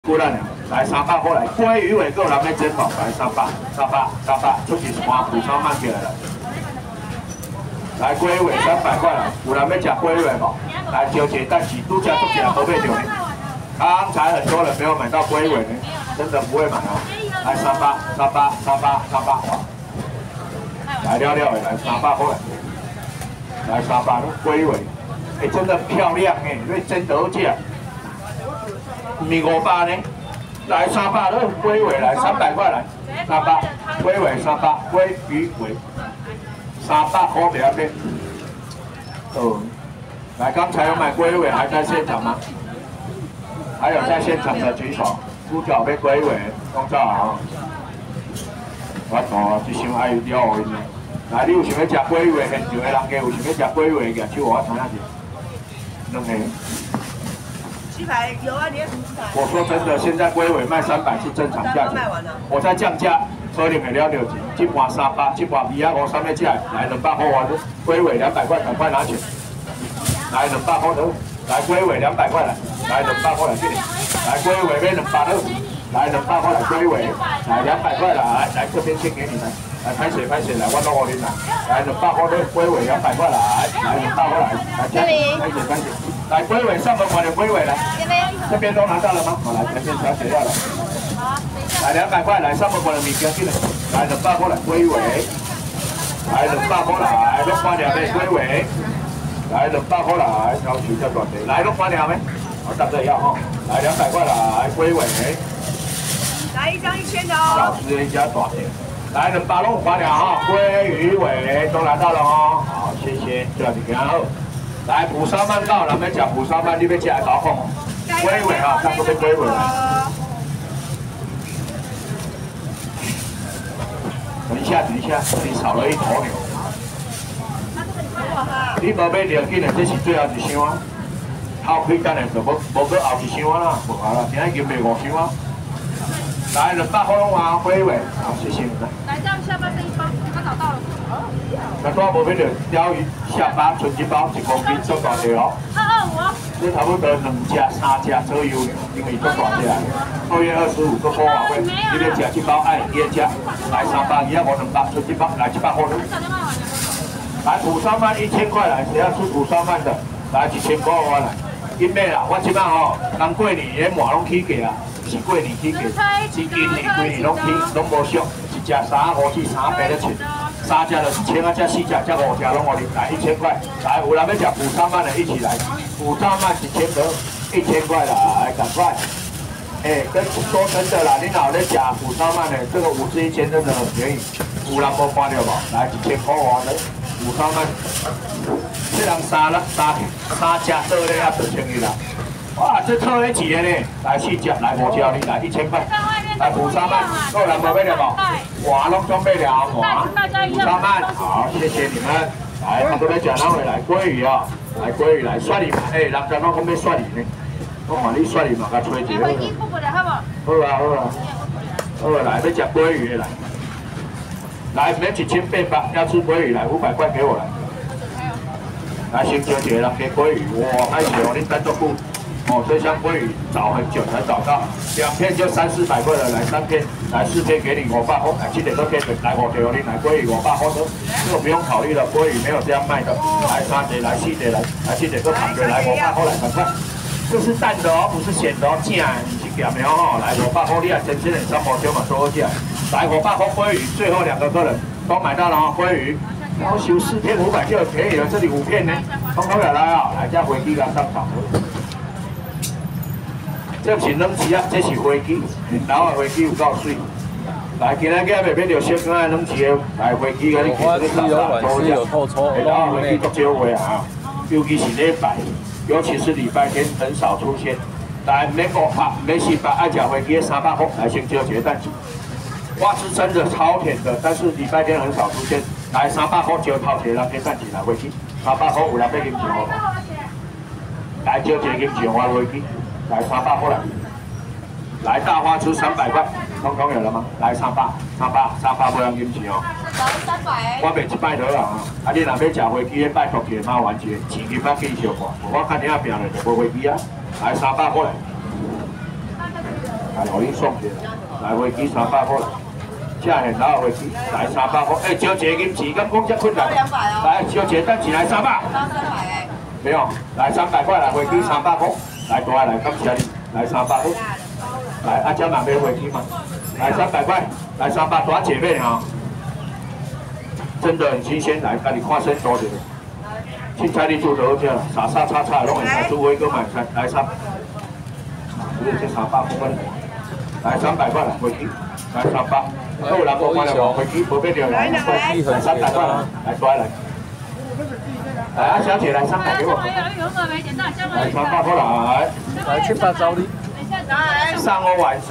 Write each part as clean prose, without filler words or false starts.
过来来300块来，鲑鱼尾够人要煎饱，来300，出去花补偿慢起来了。来鲑鱼尾300块来，有人要吃鲑鱼尾无？来小姐，但是都价都价都买着呢。刚才很多人没有买到鲑鱼尾呢，真的不会买哦。来300，来了的来300块来，来300鲑鱼尾，哎，真的漂亮哎，因为真得价。 唔是500呢，来300了，龟尾来300块来，300，龟尾300，龟鱼尾300块不要变。哦，来，刚才有买龟尾还在现场吗？还有在现场的举手，猪脚要龟尾，讲早啊！我哦，一箱还有了的呢。来，你有想要吃龟尾？现场的人家有想要吃龟尾的，手我看下去，两个。 鸡排有啊，你也鸡排。 我说真的，现在龟尾卖300是正常价钱。我在降价，可能会了6钱，这盘300，这盘250要起来，来200块我龟尾200块，赶快拿钱。来200块头，来龟尾200块来，来200块来这里，来龟尾要200了，来200块来龟尾，来200块来，来这边先给你们，来拍水，来我弄我的来200块的龟尾200块来，来200块来，来这里拍水。 来龟尾上门款的龟尾来，这边都拿到了吗？好，来前面小姐要来，来200块来上门款的米跟进来，来200块来龟尾，来200块来6块2的龟尾，来200块来挑取叫短的，来6块2没？好，大家要哈，来200块来龟尾， 来一张1000的哦， 小吃一家短的，来200块2哈，龟鱼尾都拿到了哦，好，谢谢，这样子给好。 来蒲烧鳗到，人要吃蒲烧鳗，你要吃来搞讲哦。龟尾哈，看这边龟尾来。等一下，这里少了一头牛。你无买了紧的，这是最后一箱啊。后开等下就无搁后一箱啦，无好啦，今仔已经卖5箱啊。来200块拢啊，龟尾，好，谢谢你们。 来，这样下巴这一包，他找到了。 那多无买着鲷鱼下巴纯一包1公斤，做大条哦。 225。 这差不多2只、3只左右，因为做大只。2月25个补完会，你要吃1包，爱2只，来300，你要我200，纯1包，来100块。来蒲烧鳗1000块来，谁要吃蒲烧鳗的？来1000块我来。因为啦，我即摆吼，刚过年迄满拢起价啊，是过年起价，是今年规年拢无俗，一只3、5、4、3、8咧切。 3只就是1000啊，这4只，这5只拢我哋来1000块。来，有人要吃蒲烧鳗的一起来，蒲烧鳗1000个，1000块来，赶快。哎，说真的啦，你若有咧吃蒲烧鳗的，这个5只1000真的很便宜。有人无看到无？来1000块我的蒲烧鳗，这人3只做咧也1000个啦。哇，这套咧几个呢？来4只，来5只你来1000块。 来蒲烧鳗，够人无买了无？哇，拢准备了哇！蒲烧鳗，好，谢谢你们。来，他都在讲哪位来鲑鱼啊？来鲑鱼来刷你嘛，哎，人家拢讲要刷你呢，我看你刷你嘛，甲吹一个。好啊，好啊，来，要吃鲑鱼的来，来，免1800，要吃鲑鱼来500块给我来。来，先叫一个人给鲑鱼，哇，太久了，你等多久？ 哦，这箱鲑鱼找很久才找到，2片就300、400块了，来3片，来4片给你500块，来7点都可以来5条，你来鲑鱼500块的，这个不用考虑了，鲑鱼没有这样卖的，来3点，来7点，来7点都躺着，来500块来，赶快，这是淡的哦，不是咸的哦，正的，是咸的哦，来500块，你也真正的3毛钱嘛，多起来，来500块鲑鱼，最后2个客人都买到了哦，鲑鱼，然后修4片500就很便宜了，这里5片呢，通通下来啊，来这飞机甲上场。 这是冷气啊，这是飞机，老的飞机有够水。来，今仔日袂免着小可爱冷气的，来飞机甲你其实你打多只，老的飞机都少回啊，尤其是礼拜，尤其是礼拜天很少出现。来，免500，免400，爱吃飞机300块，来先叫一个蛋子。哇，是真的超甜的，但是礼拜天很少出现。来300块招头一个人给蛋子来飞机，300块有人要啉酒无？来招一个啉酒我飞机。 来300块来，来大花出300块，通通有了吗？来300不要金钱哦。我卖1摆多啊，啊你若要吃飞机的，拜托一个麻烦一个，钱金仔继续看，我看你那边的就无飞机啊。来300块来， 来，互你送去，来飞机300块啦，正现老的飞机来300块，哎，少一个银钱，敢讲遮困难？来，少一个等钱来300。没有，来300块来飞机300块，来大来，感谢你，来300块，来阿娇买买飞机吗？来300块，来300大姐妹哈，真的很新鲜，来，给你看身多点。凊彩你做就好吃啦，啥叉拢会使做伙个买菜，来3，这300块，来300块啦，飞机，来300，有人无买了飞机，无必要来300块啦，来过来。来啊，小姐来300给我。来300块来。 来700找你。 350万。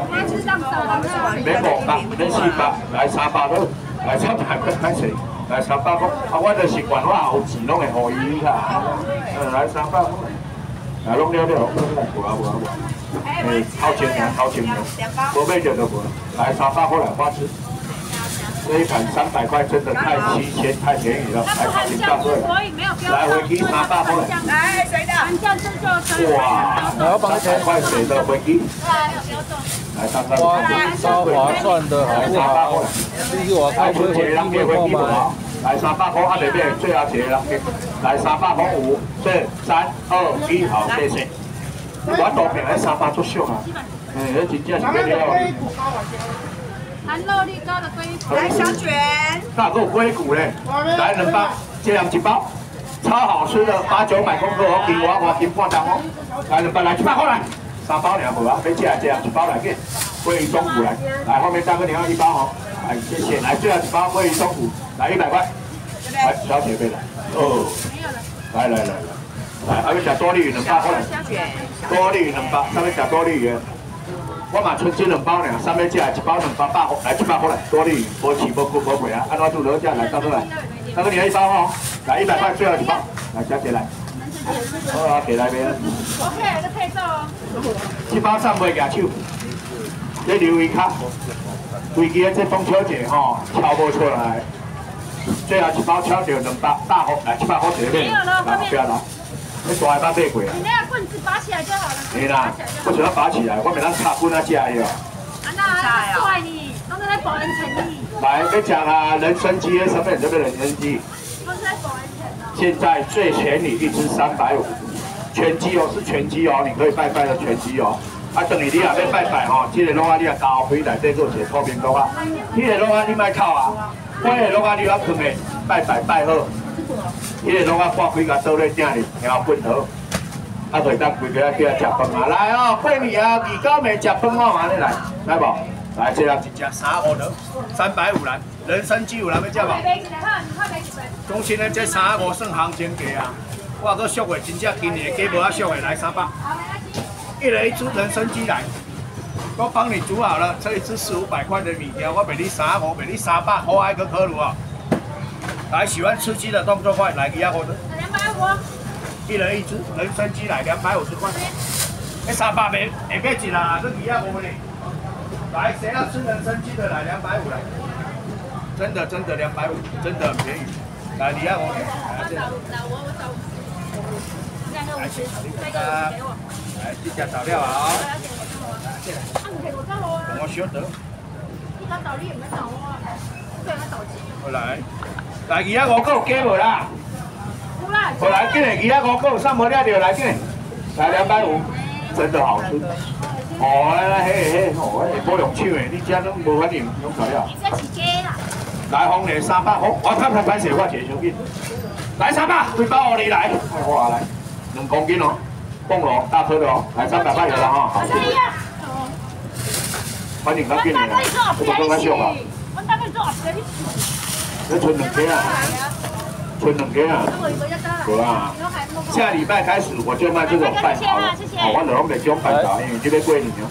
免500，免400，来300都，来300块开始。来300块，啊，我就习惯，我有钱拢会互伊啦。来300块，来拢了，无。哎，掏钱了，无买着就无。来300块来花枝。这一盘300块真的太新鲜、太便宜了，来靠近大队，来飞机300块， 来谁的？ 哇，300块谁的飞机？来300块， 超划算的，好不好？这是我开回去机会购买。 来300块，啊里面最后一个人来300块5、4、3、2、1，好，谢谢。我多平来300足俗啊，那真正是不了。 含肉率高的龟骨， 来小卷， 那还有龟骨嘞，来2包，这样1包，超好吃的，800、900公克哦，金华金半档哦，来2包来700块来，3包2盒啊，别这样1包来给，鲑鱼中骨来后面大哥你要1包哦，来谢谢，来最后1包鲑鱼中骨，来100块，来小姐妹来，哦，来，还要吃多利鱼2包过来，多利鱼2包，上面吃多利鱼。我嘛剩这2包呢，上面这1包2包100块，来700块来，多利无起无骨无贵啊，安怎做落这来，大哥来，大哥你要1包哦，来100块最后1包，来小姐来，好啊，给来边。 OK， 这配送哦。 这包送袂举手，这留意卡，飞机的这中秋节吼敲无出来，最后1包敲到2包大货，来700块这边，来不要拿。你大个捌买过啊？ 你那个棍子拔起来就好了。 是啦，我想要拔起来，我袂当插棍啊，食的哦。 那帅你，都是在保人诚意。 来，要讲啊，人参鸡，什么人参鸡？ 都是在保人诚哦。 现在最便宜1只350，全鸡哦，是全鸡哦，你可以拜拜的全鸡哦。啊，等于你也要拜拜吼，这个拢啊你也交回来底做一个透明拢啊，迄个拢啊你莫靠啊，我个拢啊你要放的拜拜拜好。迄个拢啊挂几个倒咧鼎里，然后滚头，啊袂当规个叫食饭啊！来哦，过年啊，29暝食饭哦，安尼来，来无？来，这人一只350头，350来，人参鸡有人要食无？中心的这350算行情价啊！我搁俗的，真正今年价无啊俗的，来300，一人1只人参鸡来，我帮你煮好了，这一只400、500块的米条，我卖你350，卖你300，好爱个可鲁啊！来，喜欢吃鸡的动作快，来250的，250，一人1只人参鸡来250块，那300没买一啦，这250呢。来，谁要吃人参鸡的来250来，真的250，真的很便宜。来250，来这。来，先炒这个，来这加调料啊。我晓得。好来。来250个有加无啦？我来进来250个上无了就来进来，来250，真的好吃。哦，嘿，哦，保养手的，你遮拢无反应，用材料。来红的300块，我看歹势，我一个小紧。来300，几包你来？哇，来2公斤哦，凤螺大颗的哦，来300块有了哈。好。反正较紧的啦，我都更较俗啊。你存2个啊？存2个啊？有啊。下礼拜开始我就卖这种半条了，哦，我就拢卖这种半条，因为这边过年哦。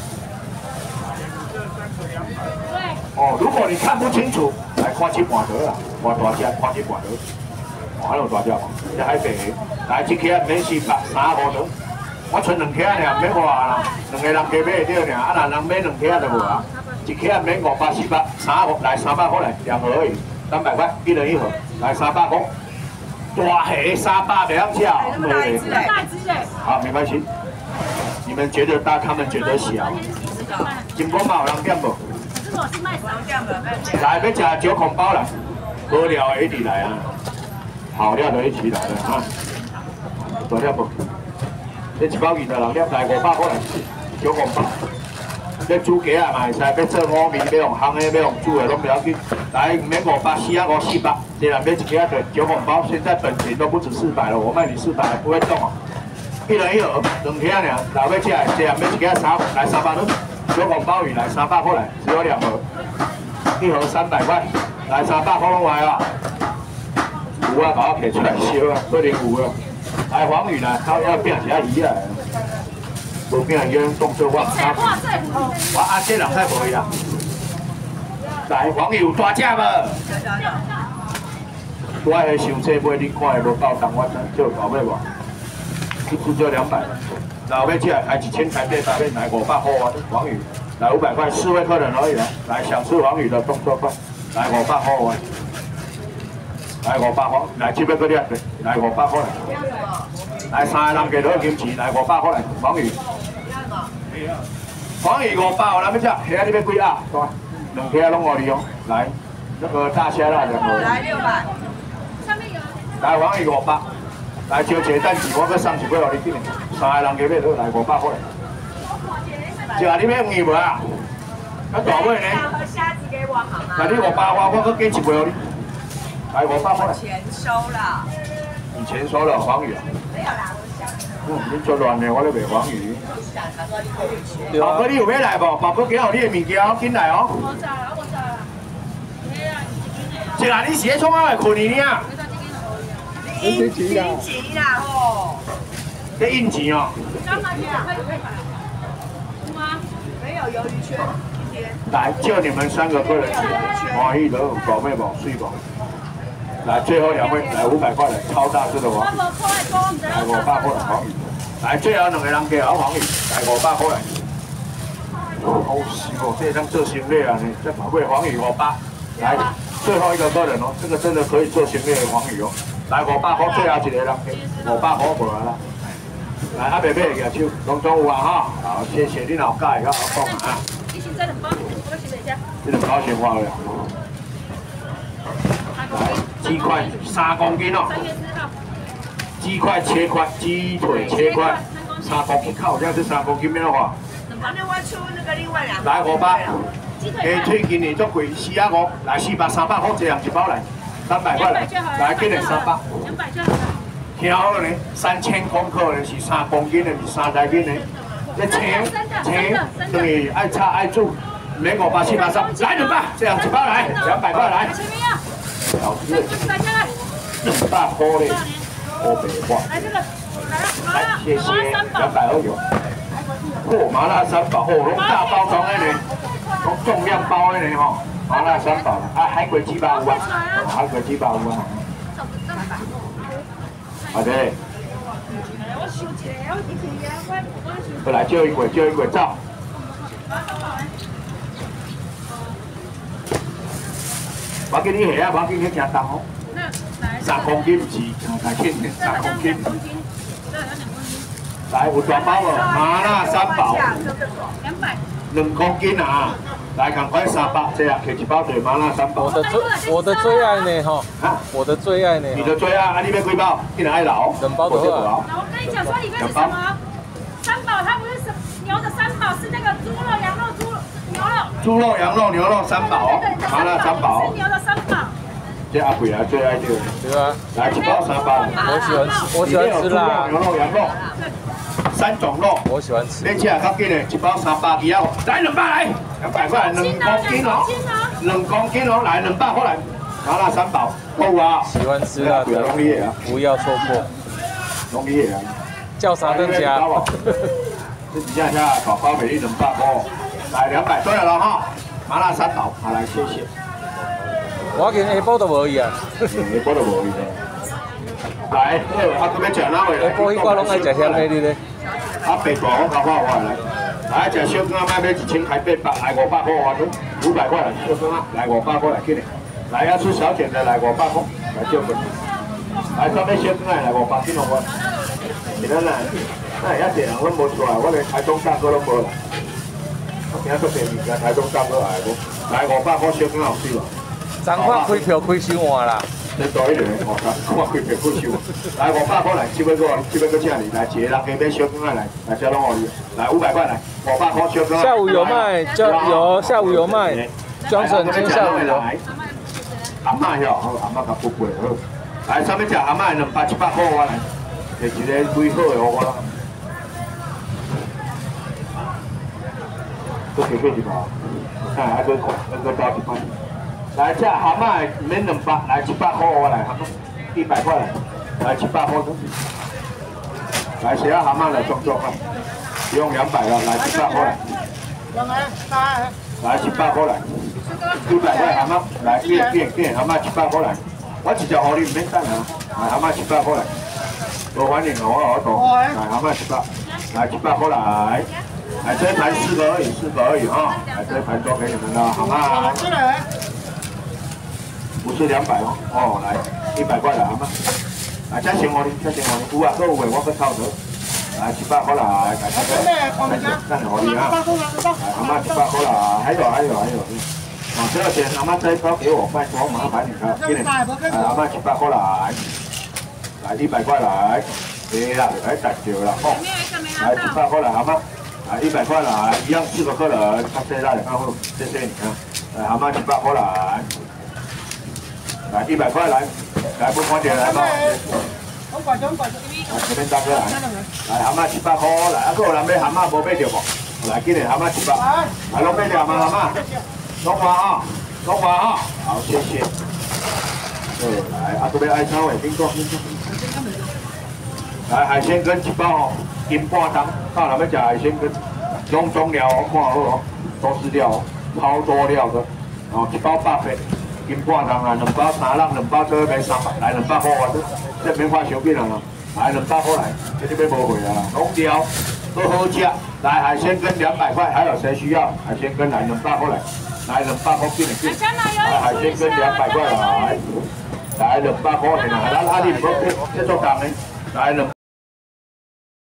哦，如果你看不清楚，来看这半条啦，偌大只，看这半条，哦，还有大只哦，这海白的，来1克免400，350条，我存2克尔，免外啦，2个人加买会到尔，啊，若人买2克就无啊，1克免500、400，来300块来2盒而已。300块，一人1盒，来300块，大盒300袂晓吃， 大只的， 好，没关系。 你们觉得大，他们觉得小。金光嘛有人点无？来，要吃9孔包来，好料的一起来啊，好料的一起来了啊。大粒无？这一包20人粒，来500块来，9孔包。要煮鸡啊嘛会使，要做乌面，要用烘的，要用煮的，拢不要紧。来，唔免500，4啊5、400，这人要一个9孔包，现在本钱都不止400了，我卖你400，不会动哦。1人1盒，2盒尔，老要吃的，这人要一个3来300多，9孔鲍鱼来300块来，只有2盒，1盒300块，来300块拢来啊！有啊，把我摕出来烧啊，可能有啊。来黄鱼来，靠要变一下鱼啊！无变鱼动作我这人太无呀。来黄鱼有大只无？我迄上车买你看的无够重，我就搞买无。一只就200，老要吃来1000台币，800来500块啊！黄鱼来500块，4位客人而已来想吃黄鱼的动作快，来500块啊！来500块，来这边个粒，来500块来3个人给多金钱，来500块来黄鱼。黄鱼500，咱要吃，虾你要几啊？2虾拢50哦，来那个大虾啦，2个。 来600。 来黄鱼500。来招一个等级，我搁送一杯互你紧，3个人加买落来500块。食你要鱼无啊？啊大尾呢？ 虾子给我好吗？ 那你500块，我搁加一杯互你。来500块。 钱收了。 你钱收了黄鱼啊？ 没有啦， 你做乱的，我咧卖黄鱼。宝哥，你有要来无？宝哥，给我你的物件，紧来哦。 我知啦，我知啦。 一下你是咧创啥来困你呢？ 应急啦吼！ 在应急哦。 没有鱿鱼圈，今天。 来，就你们3个客人吃，满意的宝贝宝睡宝。来，最后2位，来500块来，超大只的黄鱼。来500块来黄鱼。来，最后2个人给好黄鱼，来500块来。好死哦，这张做生意啊，你这宝贝黄鱼500。来，最后一个客人哦，这个真的可以做生意的黄鱼哦。来500块，最后一个人给500块过来啦。来，阿伯买个手，拢总有啊哈。好，谢谢你老介，甲我讲啊。这2包先花了。来，鸡块3公斤哦。鸡块切块，鸡腿切块，3公斤，靠，这样是3公斤没有花。 那我出那个另外2 来500。鸡腿今年足贵，4啊5，来400、300块，这样一包来，300块来，来今年300。200 就好了。 听好了呢，3000公克的是3公斤的，是3台斤的。这切等于爱炒爱煮，免500、700、300，来200，这样一包来，200块来。好吃。200块嘞，我白话。 来这个， 来，谢谢，220。嚯，麻辣3宝，嚯，拢大包装的呢，拢重量包的呢吼，麻辣3宝啊，海龟鸡巴有啊，海龟鸡巴有啊。好的。过来叫一轨，走。我给你下啊，我给你行重哦。3公斤不是，太轻，3公斤。来，有大包无？麻辣3宝。2公斤啊！来，赶快300，这样摕一包对麻辣3宝。 我的最爱呢哈，我的最爱呢。 你的最爱，啊，你要几包？一人爱老。2 包就好。 我跟你讲说里面是什么？3宝它不是牛的3宝，是那个猪肉、羊肉、牛肉。 猪肉、羊肉、牛肉3宝，麻辣3宝。 是牛的3宝。 这阿贵啊，最爱这个。 对啊。 来一包3包。 我喜欢吃辣。 牛肉、羊肉。3种肉， 我喜欢吃。 你吃较紧的，一包300几啊？来200来，200块2公斤哦，2公斤哦，来200块来，麻辣3宝，好啊。 喜欢吃辣的，不要错过。 容易啊。 叫啥灯家？ 这几下下大包给你200块，来200对了哈，麻辣3宝，好来谢谢。 我今下晡都无去啊。 下晡都无去的。来，啊，佮要食哪位？ 下晡迄寡拢爱食香的你咧。 啊，白大我交我来，来食小羹仔要1000台币，8来500块我500块来小羹仔，来500块来紧的，来要吃小点的来500块，来小羹，来上面小羹仔来500，紧我，其他来， 那遐侪人拢无出来，我连台中大哥拢无来。我今仔做便物件，台中大哥来无？来500块小羹好少啊！ 昨晚开票开伤换啦。 你多一点哦，看开票开伤。来500块来，这边个请你来，一个人加买小羹来，来小拢互你。来500块来，500块小羹。 下午有卖，有下午有卖，庄神今天下午有。 阿嬷哟，好，阿嬷甲不贵好。来，上面食阿嬷200、700块我来，摕一个贵好的我啦。都给一包，看还搁包一块。来，这蛤蟆免200，来700块我来，蛤蟆100块来，来700块。来，谁要蛤蟆来装看，不用200了，来700块来。来700块来，100块蛤蟆，来变蛤蟆700块来。我直接互你，唔免等啊，来蛤蟆700块来。无反应啊，我懂。来蛤蟆700，来700块来。来这一盘4个而已哈，来这一盘都给你们了，好吗？不是200哦，哦来100块来，好吗？来加钱我哩，有啊，各有的我搁抄着，来700块来，来看我哩啊，来好吗？700块来，还有，啊这个钱好吗？这一包给我，拜托麻烦你了，给你，来好吗？700块来，来100块来，对啦，来打掉了哦，来700块来，好吗？来100块来，一样4个客人，他谢大家看后，谢谢你啊。来蛤蟆700块来，来100块来，来不快点来嘛。来这边大哥来，来蛤蟆700块来，啊，还有人买蛤蟆无买着无？来，今日蛤蟆700，来拢买了吗？蛤蟆，拢华啊，好谢谢。来，啊，这边爱超诶，听说。来海鲜羹1包哦。金半汤，到哪边吃海鲜羹，中料哦，看好哦，都是料哦，超多料的，哦，1包800，金半汤啊，2包3浪，2包这边300，来200块我这免花小饼啊，来200块来，这边无贵啊，拢料都好吃，来海鲜羹200块，还有谁需要海鲜羹来200块来200块给你，来海鲜羹200块来，来200块的啦，咱阿弟唔好这做单的，来200